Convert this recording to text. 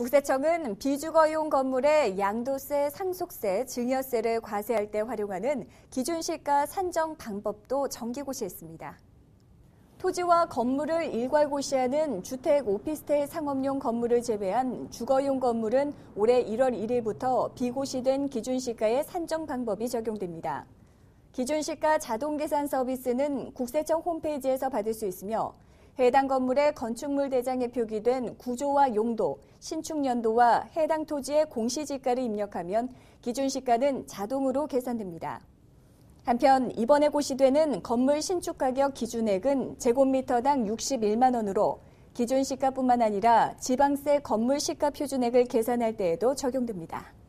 국세청은 비주거용 건물의 양도세, 상속세, 증여세를 과세할 때 활용하는 기준시가 산정 방법도 정기고시했습니다. 토지와 건물을 일괄고시하는 주택, 오피스텔, 상업용 건물을 제외한 주거용 건물은 올해 1월 1일부터 비고시된 기준시가의 산정 방법이 적용됩니다. 기준시가 자동계산 서비스는 국세청 홈페이지에서 받을 수 있으며 해당 건물의 건축물 대장에 표기된 구조와 용도, 신축 연도와 해당 토지의 공시지가를 입력하면 기준시가는 자동으로 계산됩니다. 한편 이번에 고시되는 건물 신축 가격 기준액은 제곱미터당 61만 원으로 기준시가뿐만 아니라 지방세 건물 시가 표준액을 계산할 때에도 적용됩니다.